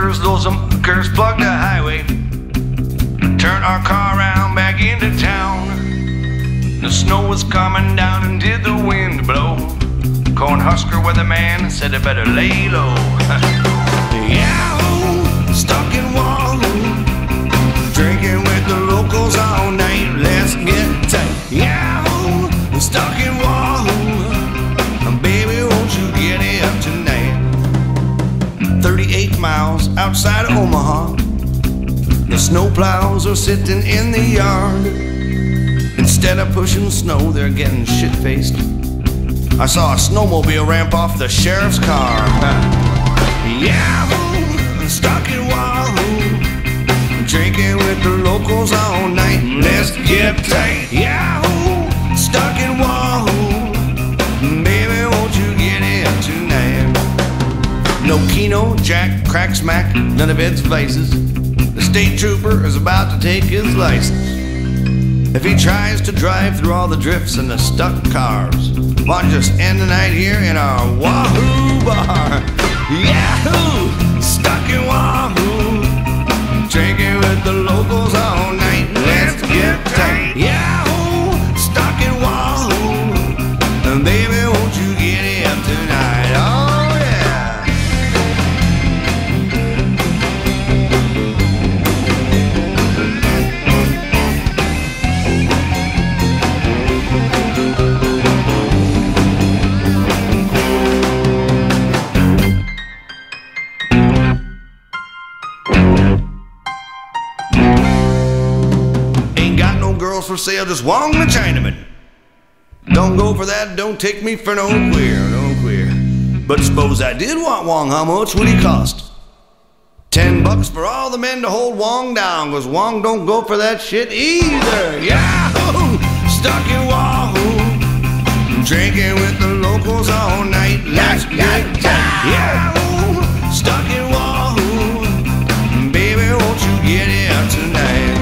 hookers, those hookers plugged the highway. Turned our car around back into town. The snow was coming down and did the wind blow. Cornhusker weatherman said I better lay low. Yahoo, stuck in Wahoo, drinking with the locals all night. Let's get tight. Yahoo, stuck in Wahoo, baby, won't you get it tonight? 38 miles outside of Omaha, the snowplows are sitting in the yard. Instead of pushing snow, they're getting shit-faced. I saw a snowmobile ramp off the sheriff's car. Yahoo, stuck in Wahoo, drinking with the locals all night. Let's get tight. Yahoo, stuck in Wahoo, baby, won't you get it tonight? No Keno, Jack, crack smack, none of its vices. The state trooper is about to take his license. If he tries to drive through all the drifts and the stuck cars, why don't you just end the night here in our Wahoo bar? Yahoo, stuck in Wahoo, drinking with the locals all night. Let's get tight. Yahoo, stuck in Wahoo, and baby, won't you get it tonight? Oh yeah. Girls for sale, just Wong the Chinaman. Don't go for that, don't take me for no queer, no queer. But suppose I did want Wong, how much would he cost? $10 for all the men to hold Wong down, cause Wong don't go for that shit either. Yahoo, stuck in Wahoo, drinking with the locals all night. Let's get tight. Yahoo, stuck in Wahoo, baby, won't you get it tonight?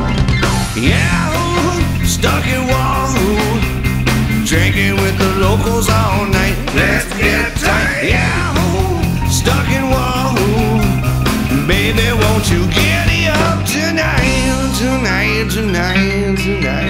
Yahoo, stuck in Wahoo, drinking with the locals all night. Let's get tight. Yahoo, stuck in Wahoo, baby, won't you get it up tonight, tonight, tonight, tonight?